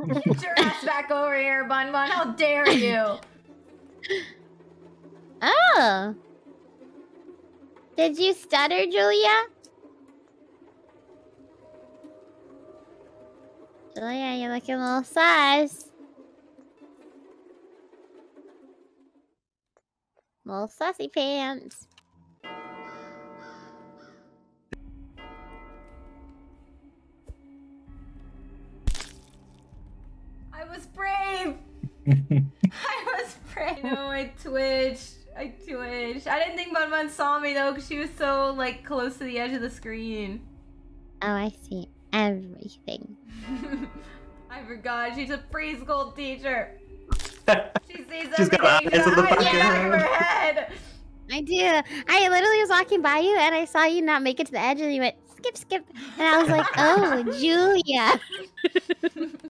Get your ass back over here, Bun Bun. How dare you? Oh. Did you stutter, Julia? Julia, you're looking a little sus. Little sussy pants. I was brave. I was brave. No, I twitched. I didn't think Bun Bun saw me though, because she was so like close to the edge of the screen. Oh, I see everything. I forgot. She's a preschool teacher. She sees She's got everything. eyes on the She's back of her her head. I do. I literally was walking by you and I saw you not make it to the edge and you went skip, skip. And I was like, oh, Julia.